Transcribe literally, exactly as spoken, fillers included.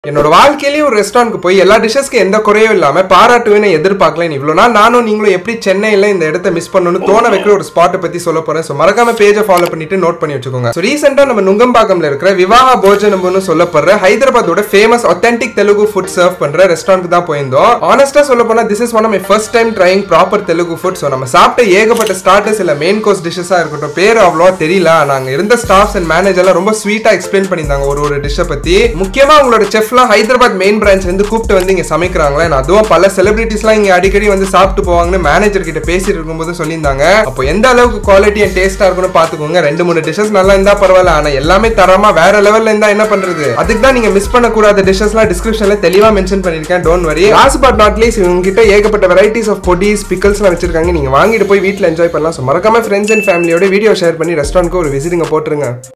என்னோட வாழ்க்கையிலேயே ஒரு ரெஸ்டாரண்ட்க்கு போய் எல்லா டிஷஸ்க்கு எந்த குறையும் இல்லாம பாராட்டுவேன்னு எதிர்பார்க்கல. இவ்வளவு நாள் நானும் நீங்களும் எப்படி சென்னையில இந்த இடத்த மிஸ் பண்ணணும்னு தோண வைக்கிற ஒரு ஸ்பாட்டை பத்தி சொல்ல போறேன். சோ மறக்காம பேஜை ஃபாலோ பண்ணிட்டு நோட் பண்ணி வச்சுக்கோங்க. சோ ரீசெண்டா நம்ம நுங்கம்பாக்கம்ல இருக்கிற விவாஹா போஜனம்புன்னு சொல்லப்படுற ஹைதராபாத்தோட famous authentic Telugu food serve பண்ற ரெஸ்டாரண்ட்க்கு தான் போயிருந்தோம். ஆனஸ்டா சொல்ல போனா this is one of my first time trying proper Telugu food. So நம்ம சாப்பிட்ட ஏகப்பட்ட ஸ்டார்டர்ஸ் இல்ல மெயின் கோர்ஸ் டிஷஸா இருக்கட்டும் பேர் அவ்வளவா தெரியல. நாங்க இருந்த ஸ்டாஃப்ஸ் அண்ட் மேனேஜர்லாம் ரொம்ப ஸ்வீட்டா எக்ஸ்பிளைன் பண்ணியிருந்தாங்க ஒரு ஒரு டிஷ்ஷை பத்தி. முக்கியமா உங்களோட செஃப்லாம் ஹைதராபாத் மெயின் பிரான்ச் வந்து கூப்பிட்டு வந்து இங்க சமைக்கிறாங்களே. அதுவும் பல செலிபிரிட்டிஸ்லாம் இங்க அடிக்கடி வந்து சாப்பிட்டு போவாங்கன்னு மேனேஜர் கிட்ட பேசிட்டு இருக்கும்போது சொல்லியிருந்தாங்க. அப்போ எந்த அளவுக்கு குவாலிட்டி அண்ட் டேஸ்டா இருக்குன்னு பாத்துக்கோங்க. ரெண்டு மூணு டிஷஸ் நல்லா இருந்தா பரவாயில்ல, ஆனா எல்லாமே தரமா வேற லெவல்ல இருந்தா என்ன பண்றது? அதுக்கு தான் நீங்க மிஸ் பண்ண கூடாத டிஷஸ்லாம் டிஸ்கிரிப்ஷன்ல தெளிவா மென்ஷன் பண்ணிருக்கேன். Don't worry. Last but not least இவங்க கிட்ட ஏகப்பட்ட வெரைட்டிஸ் ஆஃப் பொடிஸ் பிக்கல்ஸ்லாம் வச்சிருக்காங்க. நீங்க வாங்கிட்டு போய் வீட்ல என்ஜாய் பண்ணலாம். சோ மறக்காம ஃப்ரெண்ட்ஸ் அண்ட் ஃபேமிலியோட வீடியோ ஷேர் பண்ணி ரெஸ்டாரண்ட்க்கு ஒரு விசிட்டிங்க போட்டுருங்க.